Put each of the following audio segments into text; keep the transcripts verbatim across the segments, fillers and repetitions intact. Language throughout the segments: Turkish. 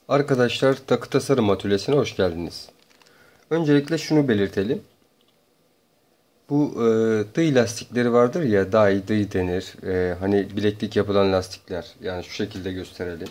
Arkadaşlar, takı tasarım atölyesine hoş geldiniz. Öncelikle şunu belirtelim. Bu e, dıy lastikleri vardır ya, day dıy denir. E, hani bileklik yapılan lastikler. Yani şu şekilde gösterelim.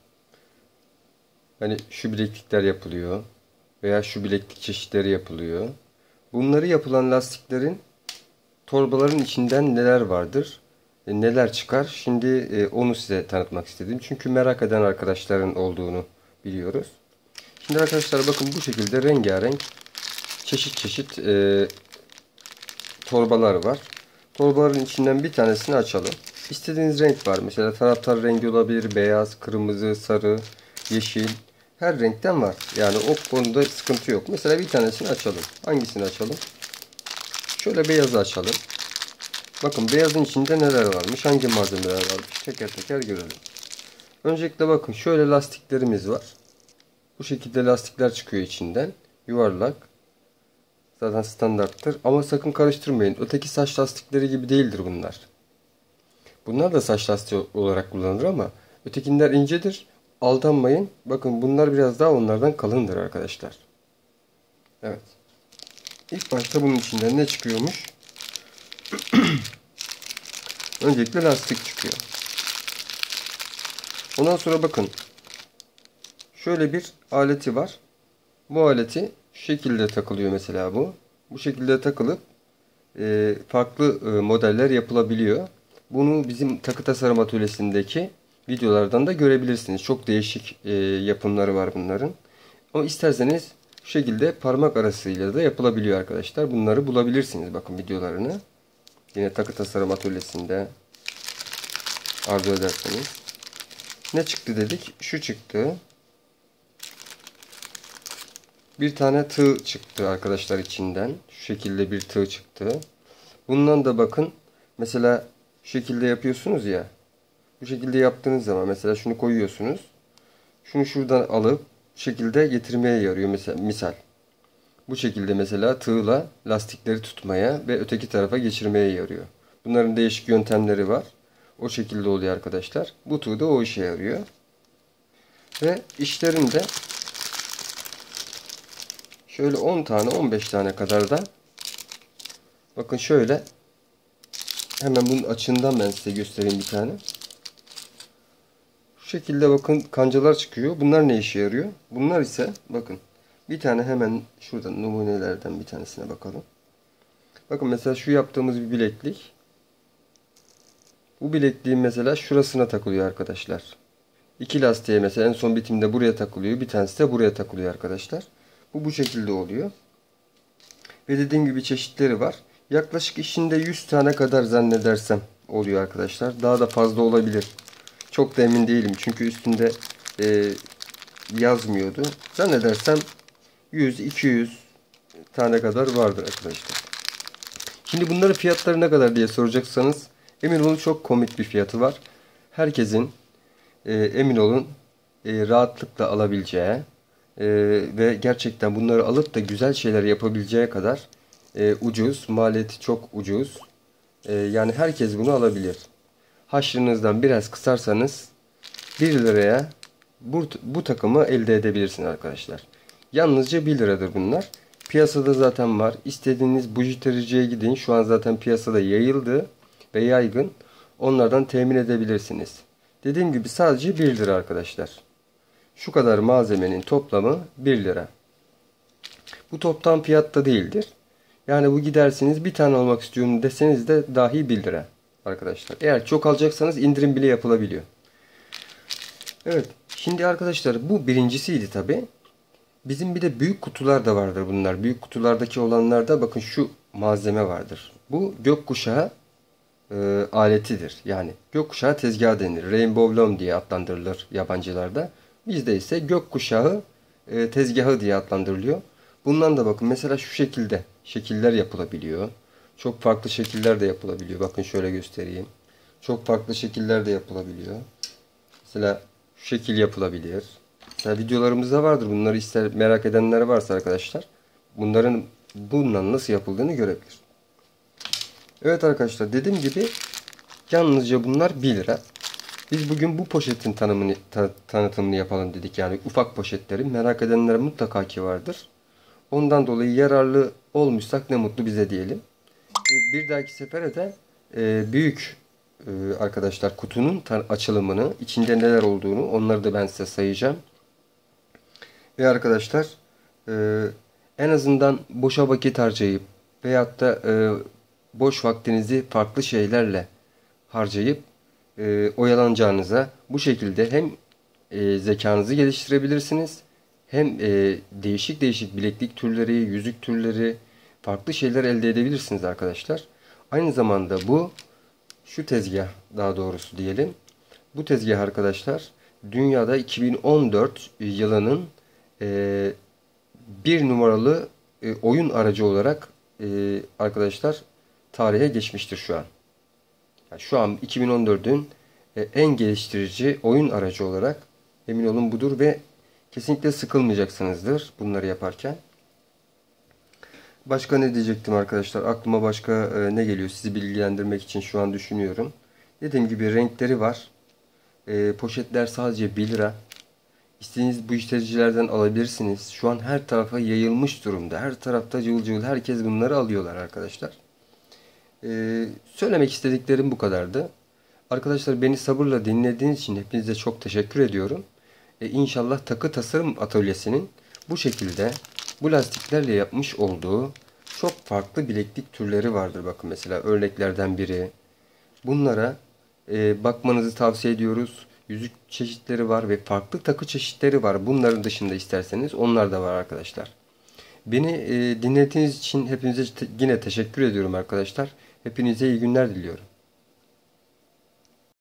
Hani şu bileklikler yapılıyor. Veya şu bileklik çeşitleri yapılıyor. Bunları yapılan lastiklerin torbaların içinden neler vardır? E, neler çıkar? Şimdi e, onu size tanıtmak istedim. Çünkü merak eden arkadaşların olduğunu biliyoruz. Şimdi arkadaşlar bakın, bu şekilde rengarenk çeşit çeşit e, torbalar var. Torbaların içinden bir tanesini açalım. İstediğiniz renk var. Mesela taraftar rengi olabilir. Beyaz, kırmızı, sarı, yeşil. Her renkten var. Yani o konuda sıkıntı yok. Mesela bir tanesini açalım. Hangisini açalım? Şöyle beyazı açalım. Bakın beyazın içinde neler varmış. Hangi malzemeler varmış. Teker teker görelim. Öncelikle bakın, şöyle lastiklerimiz var. Bu şekilde lastikler çıkıyor içinden. Yuvarlak. Zaten standarttır. Ama sakın karıştırmayın. Öteki saç lastikleri gibi değildir bunlar. Bunlar da saç lastiği olarak kullanılır ama ötekiler incedir. Aldanmayın. Bakın bunlar biraz daha onlardan kalındır arkadaşlar. Evet. İlk başta bunun içinden ne çıkıyormuş? Öncelikle lastik çıkıyor. Ondan sonra bakın. Şöyle bir aleti var. Bu aleti şu şekilde takılıyor mesela bu. Bu şekilde takılıp e, farklı e, modeller yapılabiliyor. Bunu bizim takı tasarım atölyesindeki videolardan da görebilirsiniz. Çok değişik e, yapımları var bunların. Ama isterseniz şu şekilde parmak arasıyla da yapılabiliyor arkadaşlar. Bunları bulabilirsiniz, bakın videolarını. Yine takı tasarım atölyesinde arzu ederseniz. Ne çıktı dedik? Şu çıktı. Bir tane tığ çıktı arkadaşlar içinden. Şu şekilde bir tığ çıktı. Bundan da bakın. Mesela şu şekilde yapıyorsunuz ya. Bu şekilde yaptığınız zaman mesela şunu koyuyorsunuz. Şunu şuradan alıp bu şekilde getirmeye yarıyor mesela, misal. Bu şekilde mesela tığla lastikleri tutmaya ve öteki tarafa geçirmeye yarıyor. Bunların değişik yöntemleri var. O şekilde oluyor arkadaşlar. Bu tığ da o işe yarıyor. Ve işlerinde şöyle on tane on beş tane kadar da, bakın şöyle, hemen bunun açığından ben size göstereyim bir tane. Şu şekilde bakın kancalar çıkıyor. Bunlar ne işe yarıyor? Bunlar ise bakın, bir tane hemen şuradan numunelerden bir tanesine bakalım. Bakın mesela şu yaptığımız bir bileklik. Bu bilekliğin mesela şurasına takılıyor arkadaşlar. İki lastiğe mesela en son bitimde buraya takılıyor. Bir tanesi de buraya takılıyor arkadaşlar. Bu bu şekilde oluyor. Ve dediğim gibi çeşitleri var. Yaklaşık içinde yüz tane kadar zannedersem oluyor arkadaşlar. Daha da fazla olabilir. Çok da emin değilim. Çünkü üstünde e, yazmıyordu. Zannedersem yüz iki yüz tane kadar vardır arkadaşlar. Şimdi bunların fiyatları ne kadar diye soracaksanız, emin olun çok komik bir fiyatı var. Herkesin e, emin olun e, rahatlıkla alabileceği e, ve gerçekten bunları alıp da güzel şeyler yapabileceği kadar e, ucuz. Maliyeti çok ucuz. E, yani herkes bunu alabilir. Haşrınızdan biraz kısarsanız bir liraya bu, bu takımı elde edebilirsiniz arkadaşlar. Yalnızca bir liradır bunlar. Piyasada zaten var. İstediğiniz bujitericiye gidin. Şu an zaten piyasada yayıldı ve yaygın. Onlardan temin edebilirsiniz. Dediğim gibi sadece bir lira arkadaşlar. Şu kadar malzemenin toplamı bir lira. Bu toptan fiyatta değildir. Yani bu gidersiniz bir tane almak istiyorum deseniz de dahi bir lira arkadaşlar. Eğer çok alacaksanız indirim bile yapılabiliyor. Evet. Şimdi arkadaşlar bu birincisiydi tabi. Bizim bir de büyük kutular da vardır bunlar. Büyük kutulardaki olanlarda bakın şu malzeme vardır. Bu gökkuşağı e, aletidir. Yani gökkuşağı tezgahı denir. Rainbow loom diye adlandırılır yabancılarda. Bizde ise gökkuşağı e, tezgahı diye adlandırılıyor. Bundan da bakın mesela şu şekilde şekiller yapılabiliyor. Çok farklı şekiller de yapılabiliyor. Bakın şöyle göstereyim. Çok farklı şekiller de yapılabiliyor. Mesela şu şekil yapılabilir. Mesela videolarımızda vardır. Bunları ister merak edenler varsa arkadaşlar, bunların bundan nasıl yapıldığını görebilir. Evet arkadaşlar, dediğim gibi yalnızca bunlar bir lira. Biz bugün bu poşetin tanımını, ta- tanıtımını yapalım dedik. Yani ufak poşetleri merak edenler mutlaka ki vardır. Ondan dolayı yararlı olmuşsak ne mutlu bize diyelim. E, Bir dahaki sefere de e, büyük e, arkadaşlar kutunun açılımını, içinde neler olduğunu onları da ben size sayacağım. Ve arkadaşlar e, en azından boşa vakit harcayıp veyahut da e, boş vaktinizi farklı şeylerle harcayıp e, oyalanacağınıza bu şekilde hem e, zekanızı geliştirebilirsiniz hem e, değişik değişik bileklik türleri, yüzük türleri, farklı şeyler elde edebilirsiniz arkadaşlar. Aynı zamanda bu şu tezgah daha doğrusu diyelim. Bu tezgah arkadaşlar dünyada iki bin on dört yılının e, bir numaralı e, oyun aracı olarak e, arkadaşlar tarihe geçmiştir şu an. Yani şu an iki bin on dördün e, en geliştirici oyun aracı olarak emin olun budur ve kesinlikle sıkılmayacaksınızdır bunları yaparken. Başka ne diyecektim arkadaşlar? Aklıma başka e, ne geliyor? Sizi bilgilendirmek için şu an düşünüyorum. Dediğim gibi renkleri var. E, poşetler sadece bir lira. İstediğiniz bu işleticilerden alabilirsiniz. Şu an her tarafa yayılmış durumda. Her tarafta cıvıl cıvıl herkes bunları alıyorlar arkadaşlar. E, söylemek istediklerim bu kadardı. Arkadaşlar beni sabırla dinlediğiniz için hepinize çok teşekkür ediyorum. E, İnşallah Takı Tasarım Atölyesi'nin bu şekilde bu lastiklerle yapmış olduğu çok farklı bileklik türleri vardır. Bakın mesela örneklerden biri. Bunlara e, bakmanızı tavsiye ediyoruz. Yüzük çeşitleri var ve farklı takı çeşitleri var. Bunların dışında isterseniz onlar da var arkadaşlar. Beni e, dinlediğiniz için hepinize te yine teşekkür ediyorum arkadaşlar. Hepinize iyi günler diliyorum.